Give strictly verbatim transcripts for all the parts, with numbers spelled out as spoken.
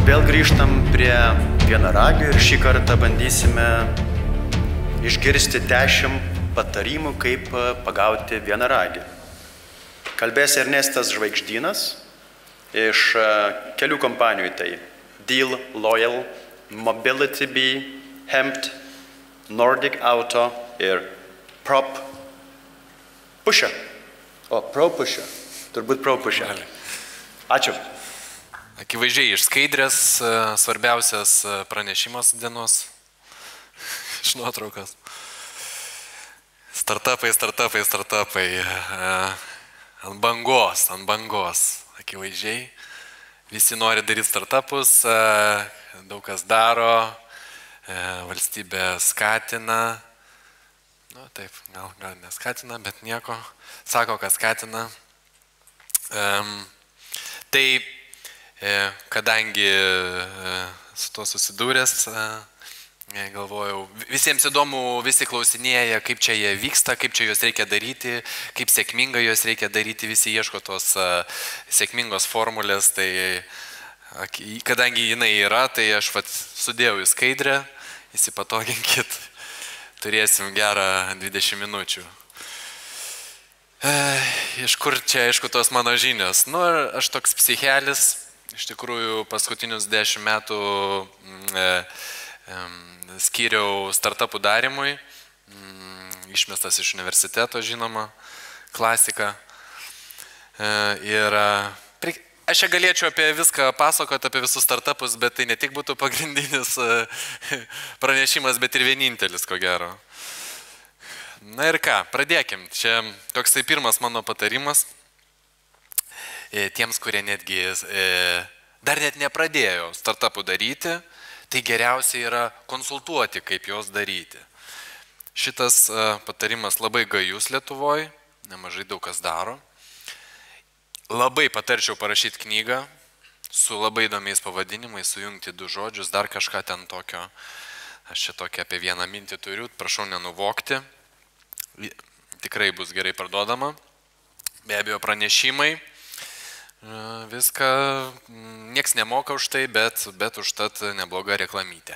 Vėl grįžtam prie vienaragio ir šį kartą bandysime išgirsti dešimt patarimų, kaip pagauti vienaragį. Kalbės Ernestas Žvaigždynas iš kelių kompanijų, tai Deal, Loyal, Mobility Bee, Hempt, Nordic Auto ir Prop Pusher. O, Pro Pusher. Turbūt Pro Pusher. Ačiū. Akivaizdžiai iš skaidrės svarbiausias pranešimas dienos iš nuotraukos. Startupai, startupai, startupai. Ant bangos, ant bangos. Akivaizdžiai. Visi nori daryti startupus, daug kas daro, valstybė skatina. Nu, taip, gal, gal neskatina, bet nieko. Sako, kad skatina. Um, tai kadangi su to susidūręs, galvojau, visiems įdomu, visi klausinėja, kaip čia jie vyksta, kaip čia juos reikia daryti, kaip sėkmingai juos reikia daryti, visi ieško tos sėkmingos formulės, tai kadangi jinai yra, tai aš vat sudėjau į skaidrę, įsipatoginkit, turėsim gerą dvidešimt minučių. Iš kur čia, aišku, tos mano žinios? Nu, aš toks psichelis. Iš tikrųjų, paskutinius dešimt metų e, e, skyriau startupų darimui, išmestas iš universiteto, žinoma, klasika. E, ir e, aš čia galėčiau apie viską pasakoti, apie visus startupus, bet tai ne tik būtų pagrindinis e, pranešimas, bet ir vienintelis, ko gero. Na ir ką, pradėkim. Čia toksai pirmas mano patarimas. Tiems, kurie netgi e, dar net nepradėjo startupų daryti, tai geriausia yra konsultuoti, kaip juos daryti. Šitas e, patarimas labai gajus Lietuvoje, nemažai daug kas daro. Labai patarčiau parašyti knygą su labai įdomiais pavadinimais, sujungti du žodžius, dar kažką ten tokio. Aš čia tokią apie vieną mintį turiu, prašau nenuvokti. Tikrai bus gerai parduodama. Be abejo pranešimai. Viską, nieks nemoka už tai, bet, bet užtat nebloga reklamytė.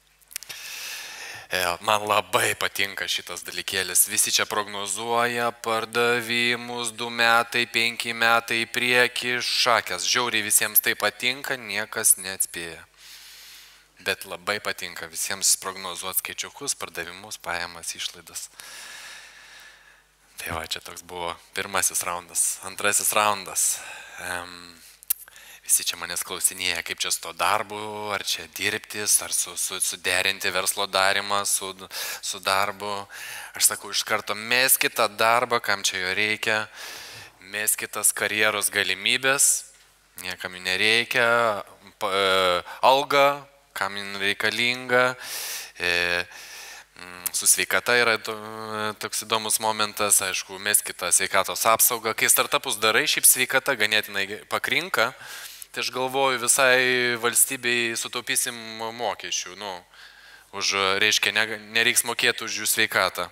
Man labai patinka šitas dalykėlis. Visi čia prognozuoja pardavimus du metai, penki metai į priekį, šakės. Žiauriai visiems tai patinka, niekas neatspėja. Bet labai patinka visiems prognozuoti skaičiukus, pardavimus, pajamas, išlaidas. Tai va, čia toks buvo pirmasis raundas. Antrasis raundas. Um, visi čia manęs klausinėja, kaip čia su to darbu, ar čia dirbtis, ar su, su, suderinti verslo darimą su, su darbu. Aš sakau, iš karto meskit tą darbą, kam čia jo reikia, meskit tas karjeros galimybės, niekam jų nereikia, pa, e, alga, kam jų reikalinga. E, Su sveikata yra toks įdomus momentas, aišku, meskit tą sveikatos apsaugą. Kai startupus darai, šiaip sveikata ganėtinai pakrinka, tai aš galvoju, visai valstybei sutaupysim mokesčių. Nu, už, reiškia, nereiks mokėti už jų sveikatą.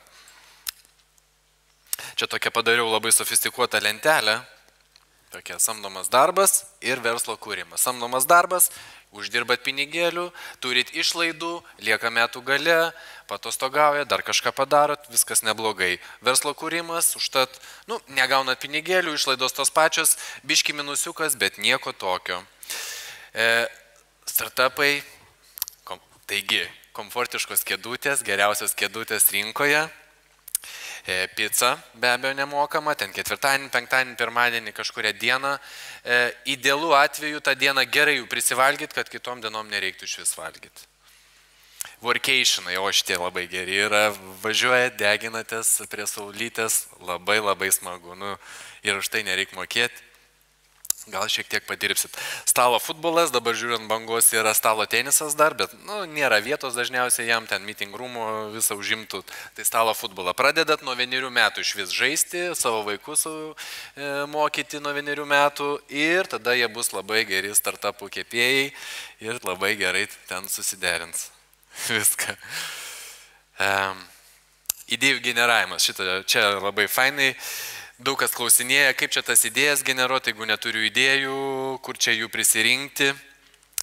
Čia tokia padariau labai sofistikuotą lentelę. Tokia samdomas darbas ir verslo kūrimas. Samdomas darbas, uždirbat pinigėlių, turit išlaidų, lieka metų gale, patostogauja, dar kažką padarot, viskas neblogai. Verslo kūrimas, užtat, nu, negaunat pinigėlių, išlaidos tos pačios, biški minusiukas, bet nieko tokio. E, startupai, kom, taigi, komfortiškos kėdutės, geriausios kėdutės rinkoje. E, pizza be abejo nemokama, ten ketvirtadienį, penktadienį, pirmadienį, kažkuria diena. E, idealu atveju tą dieną gerai jų prisivalgyti, kad kitom dienom nereiktų iš vis valgyti. Workationai, o šitie labai geri yra, važiuoja, deginatės prie saulytės, labai labai smagu. Nu, ir už tai nereikia mokėti. Gal šiek tiek padirbsit. Stalo futbolas, dabar žiūrint bangos yra stalo tenisas dar, bet nu, nėra vietos dažniausiai jam, ten meeting rūmų visą užimtų. Tai stalo futbolą. Pradedat nuo vienerių metų iš vis žaisti, savo vaikus e, mokyti nuo vienerių metų ir tada jie bus labai geri startupų kepėjai ir labai gerai ten susiderins viską. E, idėjų generavimas, šitą čia labai fainai. Daug kas klausinėja, kaip čia tas idėjas generuoti, jeigu neturiu idėjų, kur čia jų prisirinkti.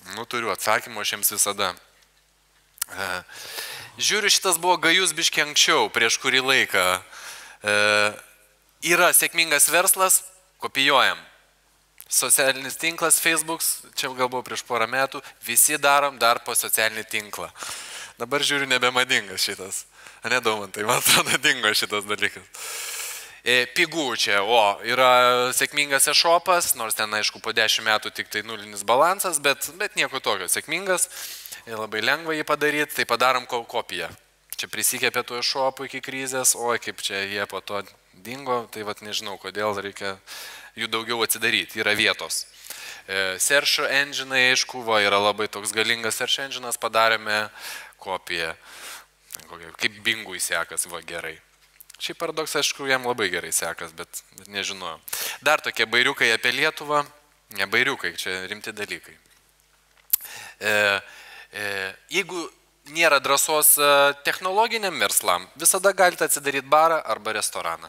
Nu, turiu atsakymą, aš jiems visada. E, žiūriu, šitas buvo gajus biški anksčiau, prieš kurį laiką. E, yra sėkmingas verslas, kopijuojam. Socialinis tinklas, Facebook, čia gal buvo prieš porą metų, visi darom dar po socialinį tinklą. Dabar žiūriu, nebemadingas šitas. Nedaumantai, man atrodo, dingo šitas dalykas. E, pigų čia, o, yra sėkmingas e-shopas, nors ten, aišku, po dešimt metų tik tai nulinis balansas, bet, bet nieko tokio, sėkmingas, e, labai lengva jį padaryti, tai padarom kopiją. Čia prisikėpė tų e-shopų iki krizės, oi, kaip čia jie po to dingo, tai vat nežinau, kodėl reikia jų daugiau atsidaryti, yra vietos. E, search engine, aišku, va, yra labai toks galingas search engine'as, padarėme kopiją. Kaip Bingui sekas, va, gerai. Šiaip paradoksas, aišku, jam labai gerai sekas, bet, bet nežinojau. Dar tokie bairiukai apie Lietuvą, ne bairiukai, čia rimti dalykai. E, e, jeigu nėra drąsos technologiniam verslam, visada galite atsidaryti barą arba restoraną.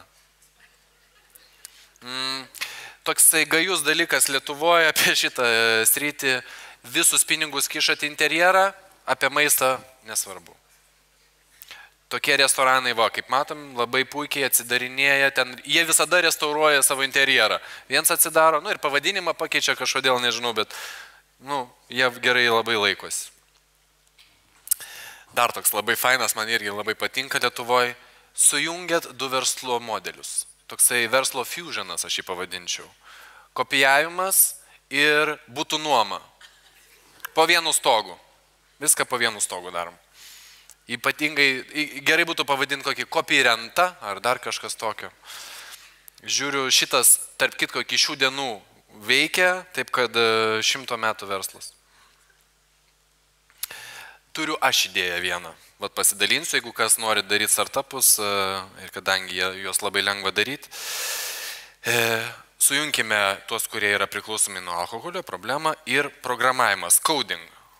Mm, toksai gajus dalykas Lietuvoje apie šitą sritį, visus pinigus kišat interjerą, apie maistą nesvarbu. Tokie restoranai, va, kaip matom, labai puikiai atsidarinėja, ten, jie visada restauruoja savo interjerą. Viens atsidaro, nu ir pavadinimą pakeičia kažkodėl, nežinau, bet, nu, jie gerai labai laikosi. Dar toks labai fainas, man irgi labai patinka Lietuvoje, sujungiat du verslo modelius. Toksai verslo fusionas, aš jį pavadinčiau. Kopijavimas ir butų nuoma. Po vienu stogu. Viską po vienu stogu darom. Ypatingai, gerai būtų pavadinti kokį kopirentą ar dar kažkas tokio. Žiūriu, šitas, tarp kitko, iki šių dienų veikia, taip kad šimto metų verslas. Turiu aš idėją vieną. Vat pasidalinsiu, jeigu kas nori daryti startupus, ir kadangi juos labai lengva daryti, sujunkime tuos, kurie yra priklausomi nuo alkoholio, problemą ir programavimas, coding.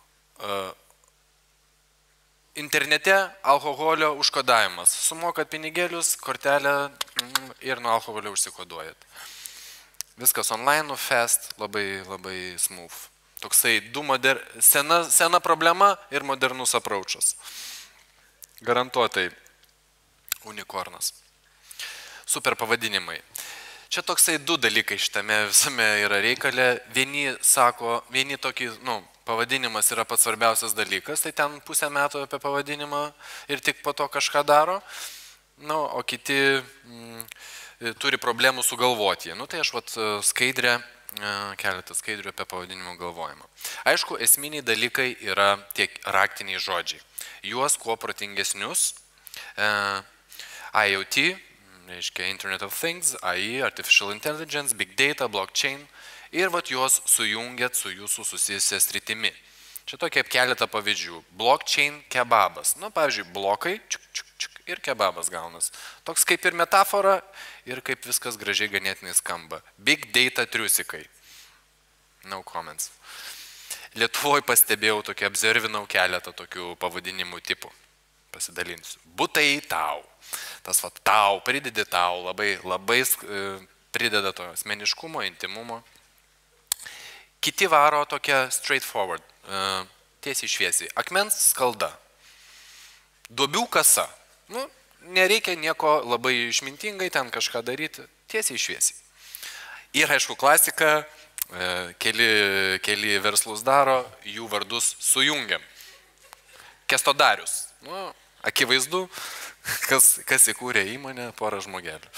Internete alkoholio užkodavimas. Sumokat pinigėlius, kortelę ir nuo alkoholio užsikoduojat. Viskas online, fast, labai, labai smooth. Toksai du moder... sena, sena problema ir modernus approachas. Garantuotai unikornas. Super pavadinimai. Čia toksai du dalykai šitame visame yra reikale. Vieni sako, vieni tokį, nu, pavadinimas yra pats svarbiausias dalykas, tai ten pusę metų apie pavadinimą ir tik po to kažką daro, nu, o kiti mm, turi problemų sugalvoti. Nu, tai aš vat skaidrę, keletą skaidrių apie pavadinimo galvojimą. Aišku, esminiai dalykai yra tiek raktiniai žodžiai. Juos kuo protingesnius, I O T, reiškia Internet of Things, A I, Artificial Intelligence, Big Data, Blockchain, ir vat juos sujungiat su jūsų susijusia sritimi. Čia tokie keletą pavyzdžių. Blockchain kebabas. Nu, pavyzdžiui, blokai čiuk, čiuk, čiuk, ir kebabas gaunas. Toks kaip ir metafora ir kaip viskas gražiai ganėtinai skamba. Big Data triusikai. No comments. Lietuvoje pastebėjau tokį, observinau keletą tokių pavadinimų tipų. Pasidalinsiu. Butai tau. Tas vat tau, pridedi tau, labai, labai prideda to asmeniškumo, intimumo. Kiti varo tokia straightforward, tiesiai šviesiai. Akmens skalda. Duobių kasa. Nu, nereikia nieko labai išmintingai ten kažką daryti. Tiesiai šviesiai. Ir aišku, klasika, keli, keli verslus daro, jų vardus sujungiam. Kestodarius. Nu, akivaizdu, kas, kas įkūrė įmonę, porą žmogelių.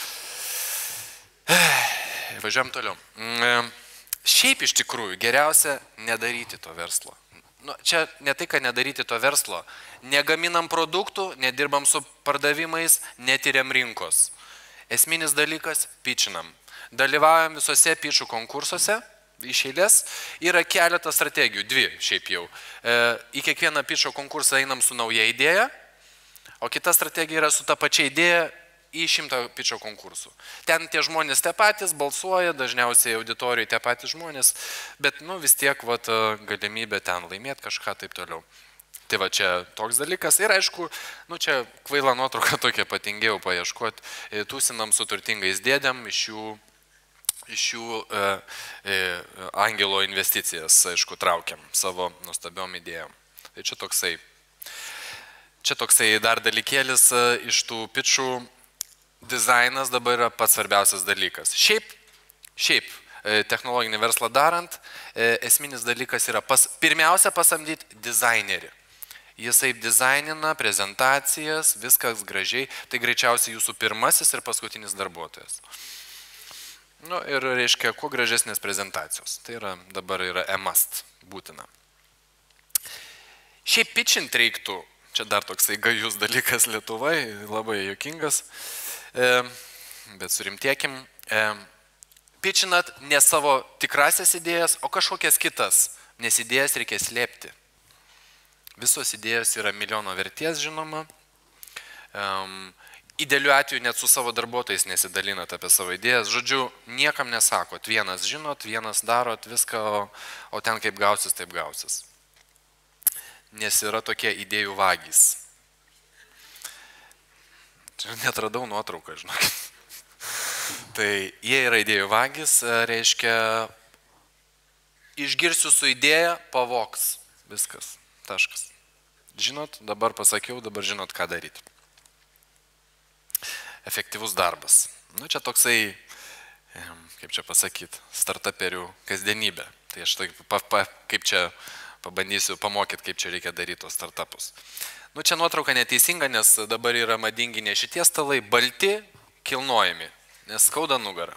Važiuojam toliau. Šiaip iš tikrųjų geriausia nedaryti to verslo. Nu, čia ne tai, kad nedaryti to verslo. Negaminam produktų, nedirbam su pardavimais, netyriam rinkos. Esminis dalykas – pitchinam. Dalyvaujam visose pitchų konkursuose, iš eilės. Yra keletą strategijų, dvi šiaip jau. E, į kiekvieną pitcho konkursą einam su nauja idėja, o kita strategija yra su ta pačia idėja į šimtą pitcho konkursų. Ten tie žmonės tie patys balsuoja, dažniausiai auditorijoje tie patys žmonės, bet nu, vis tiek vat, galimybė ten laimėti kažką taip toliau. Tai va čia toks dalykas. Ir aišku, nu, čia kvaila nuotrauka tokia, patingėjau paieškoti, tūsinam su turtingais dėdėm, iš jų iš jų e, e, angelo investicijas, aišku, traukiam savo nuostabiom idėjom. Tai čia toksai, čia toksai dar dalykėlis e, iš tų pičų. Dizainas dabar yra pats svarbiausias dalykas. Šiaip, šiaip e, technologinį verslą darant, e, esminis dalykas yra pas, pirmiausia pasamdyti dizainerį. Jisai dizainina prezentacijas, viskas gražiai, tai greičiausiai jūsų pirmasis ir paskutinis darbuotojas. Nu, ir reiškia, kuo gražesnės prezentacijos. Tai yra, dabar yra a must, būtina. Šiaip pitchint reiktų, čia dar toksai gajus dalykas Lietuvai, labai juokingas, e, bet surimtiekim, e, pitchinat ne savo tikrasias idėjas, o kažkokias kitas, nes idėjas reikia slėpti. Visos idėjos yra milijono vertės, žinoma. Um, Idealiu atveju net su savo darbuotojais nesidalinat apie savo idėjas. Žodžiu, niekam nesakot. Vienas žinot, vienas darot viską, o, o ten kaip gausis, taip gausis. Nes yra tokie idėjų vagys. Čia net radau nuotrauką, žinokit. Tai jie yra idėjų vagys, reiškia, išgirsiu su idėja, pavoks. Viskas. Taškas. Žinot, dabar pasakiau, dabar žinot, ką daryti. Efektyvus darbas. Nu, čia toksai, kaip čia pasakyti, startuperių kasdienybė. Tai aš taip, pa, pa, kaip čia pabandysiu pamokyti, kaip čia reikia daryti tos startupus. Nu, čia nuotrauka neteisinga, nes dabar yra madingi ne šitie stalai, balti, kilnojami, nes skauda nugarą.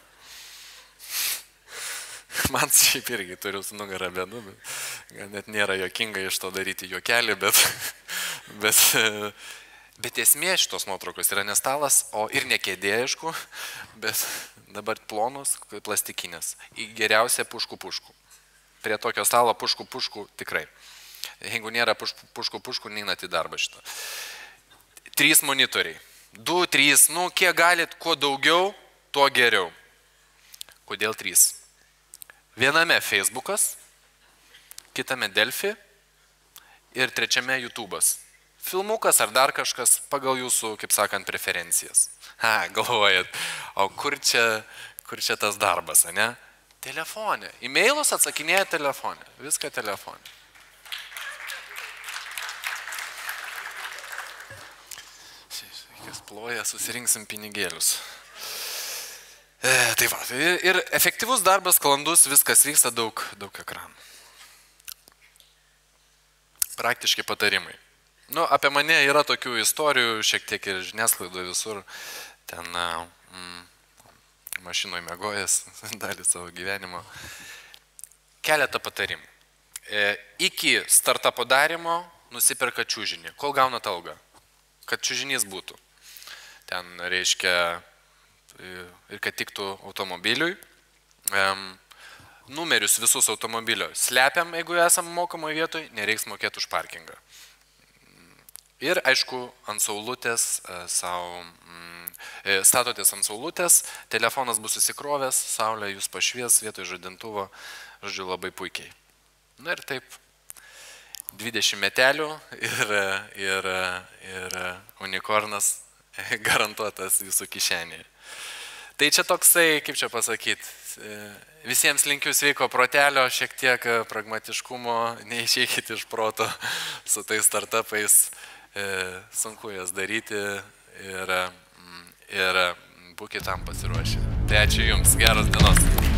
Man šiaip irgi turiu su nugarą bėdų, bet net nėra juokinga iš to daryti juokelį, bet, bet, bet esmė šitos nuotraukos yra ne stalas, o ir ne kėdė, aišku, bet dabar plonos, plastikinės. Į geriausią puškų puškų. Prie tokio stalo puškų puškų tikrai. Jeigu nėra puškų puškų, neinat į darbą šitą. Trys monitoriai. Du, trys, nu kiek galit, kuo daugiau, tuo geriau. Kodėl trys? Viename Facebookas, kitame Delfi ir trečiame YouTube'as. Filmukas ar dar kažkas pagal jūsų, kaip sakant, preferencijas. Ha, galvojat, o kur čia, kur čia tas darbas, ne? Telefone. E-mailus atsakinėja telefone. Viską telefone. Kas ploja, susirinksim pinigėlius. E, tai va, ir, ir efektyvus darbas, sklandus, viskas vyksta, daug, daug ekranų. Praktiški patarimai. Nu, apie mane yra tokių istorijų, šiek tiek ir žiniasklaidoje visur, ten mm, mašinoje mėgojęs dalį savo gyvenimo. Keletą patarimų. E, iki startupo darimo nusiperka čiužinį. Kol gaunat algą? Kad čiužinys būtų. Ten reiškia ir kad tiktų automobiliui. Numerius visus automobilio slepiam, jeigu esam mokamoje vietoje, nereiks mokėti už parkingą. Ir aišku, ant saulutės, savo, statotės ant saulutės, telefonas bus įsikrovęs, saulė jūs pašvies vietoj žadintuvo, žodžiu, labai puikiai. Na ir taip, dvidešimt metelių ir, ir, ir unikornas garantuotas jūsų kišenėje. Tai čia toksai, kaip čia pasakyti, visiems linkiu sveiko protelio, šiek tiek pragmatiškumo, neišeikit iš proto su tais startupais, sunku jas daryti ir, ir būkit tam pasiruošę. Tai ačiū Jums, geros dienos.